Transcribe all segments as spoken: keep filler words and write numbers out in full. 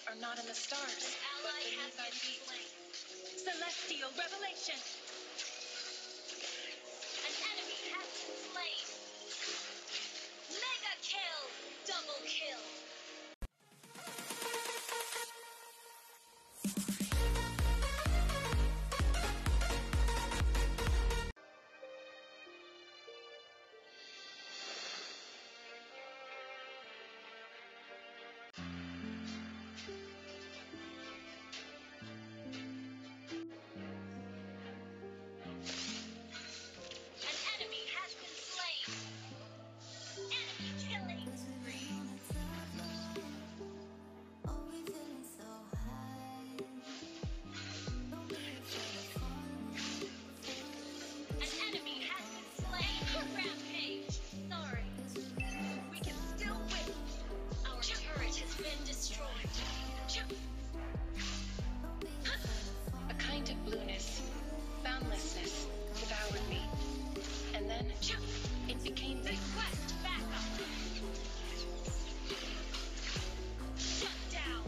are not in the stars, but beneath our feet. Celestial revelation. An enemy has been slain. Mega kill! Double kill! A kind of blueness, boundlessness, devoured me. And then, it became me. Request backup! Shut down!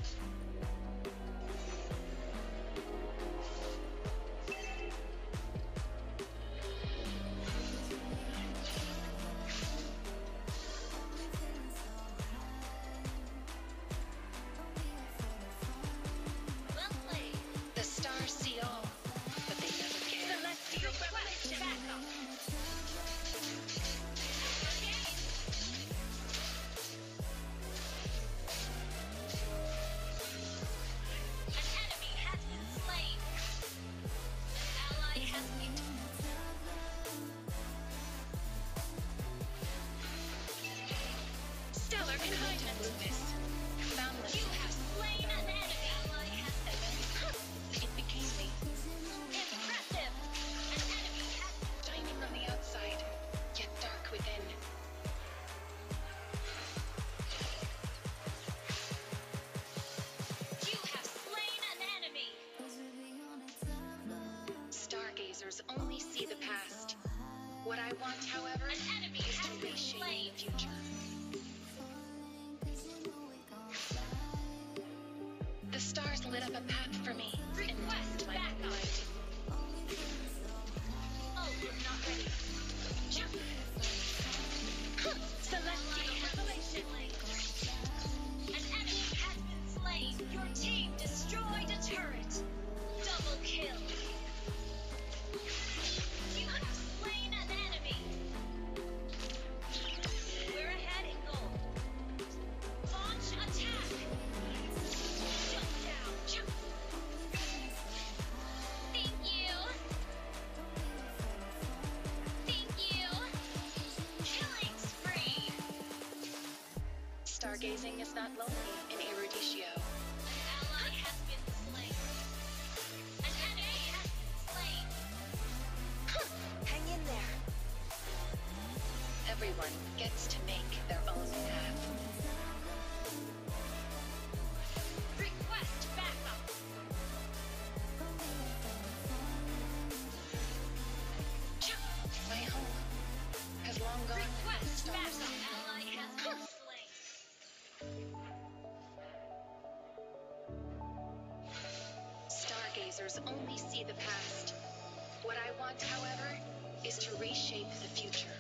Well played. The stars see all, but they never care. Celestial revelation. Backup! Stellar kind of blueness, boundlessness. You have slain an enemy! Ally has And then, it became me. impressive! An enemy has Shining on the outside, yet dark within. You have slain an enemy! Stargazers only see the past. What I want, however, An enemy is has to been reshape slain! the future. The stars lit up a path for me, and Request my backup. light. Oh, we're not ready. Celestial revelation. An enemy has been slain! Your team destroyed a turret! Double kill! You have slain an enemy! We're ahead in goal! Launch attack! Shut down! Thank you! Thank you! Killing spree! Stargazing is not lonely in Eruditio. An ally has been slain. An enemy has been slain. Hang in there. Everyone gets to make their own path. Request backup. My home has long gone with the Request stars. backup. Ally has been slain. Stargazers only see the past. What I want, however, is to reshape the future.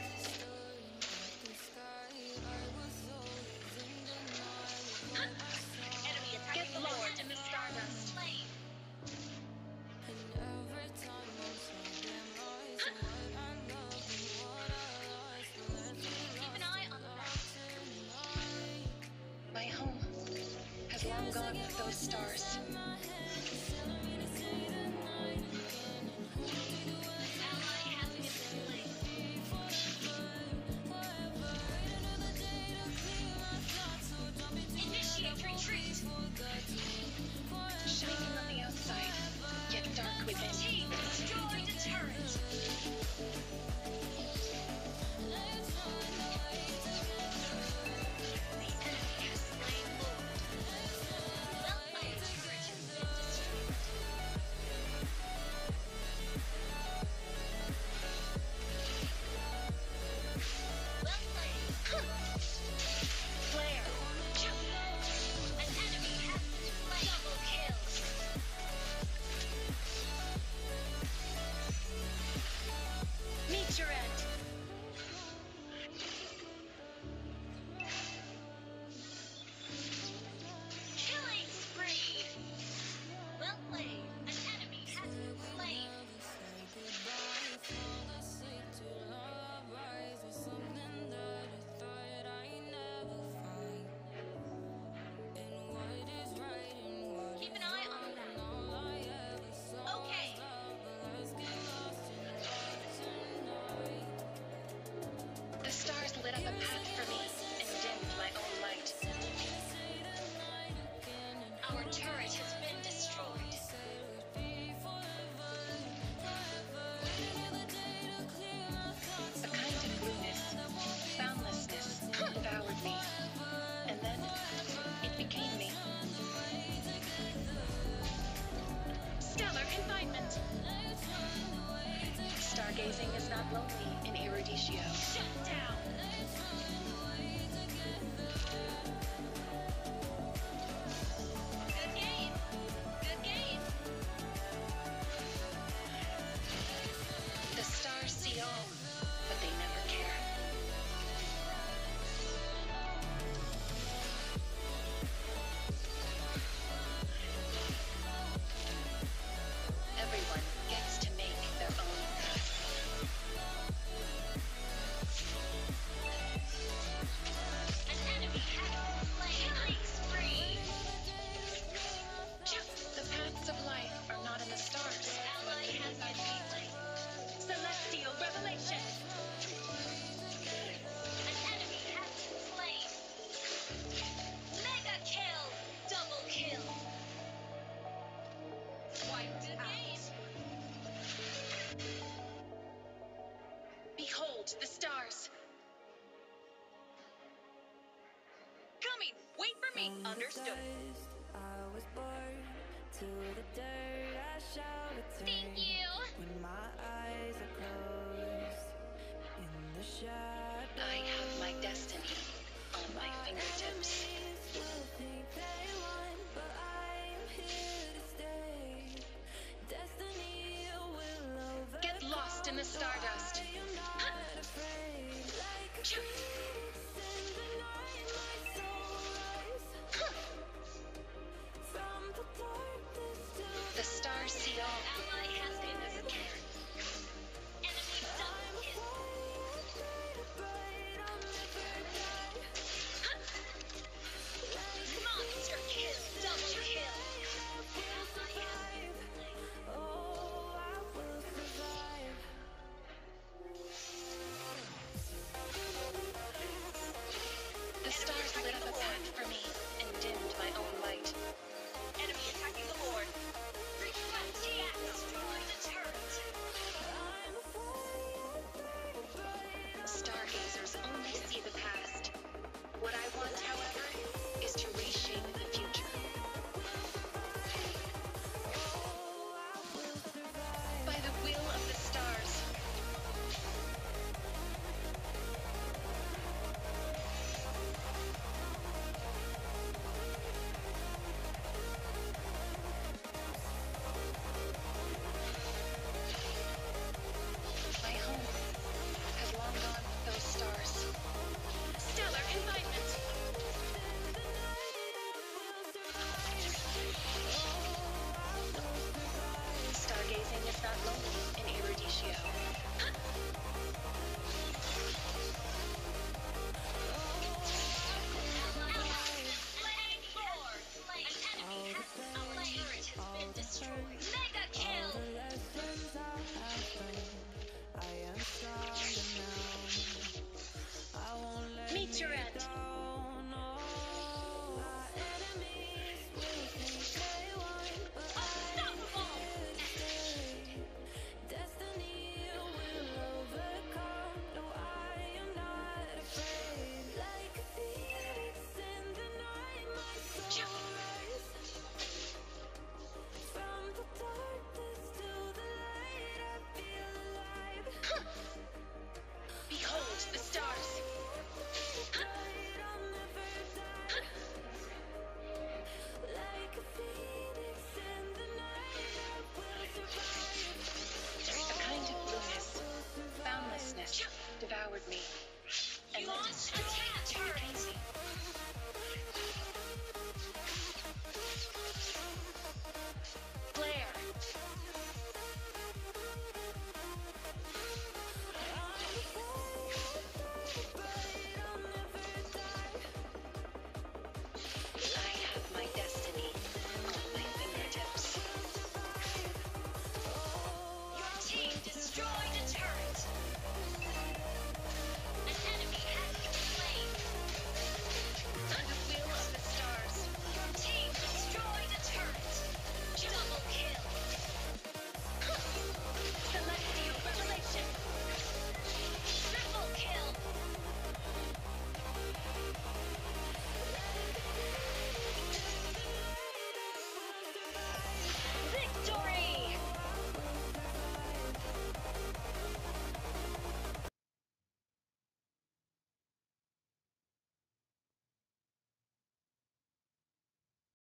Enemy attack. Get lowered in the stardust. Slain. Keep an eye on the map. My home has long gone with those stars. Ally has been slain. Initiate retreat. Shining on the outside, yet dark within. Team destroyed a turret. The enemy has slain Lord. Well played, turret has been destroyed. Wait for me. Understood. I was born to the dirt. I shall return. Thank you. When my eyes are closed in the shadows. I have my destiny on my fingertips. Will think they won, but I'm here to stay. Destiny will overcome. Get lost in the stardust. I am not afraid. Like a phoenix in the night, my soul rise. From the darkness to The stars see all. Ally has been destroyed. Enemy double kill. Monster kill. Double kill. Ally has been slain. Oh, I will survive. The stars lit up a path for me and dimmed my own light. Enemy attacking the Lord. Request T X. Destroy the turret. Stargazers only see the past. What I want, however, is to reshape the future. By the will of the stars. My home has long gone with those stars. Stellar confinement. Stargazing is not lonely in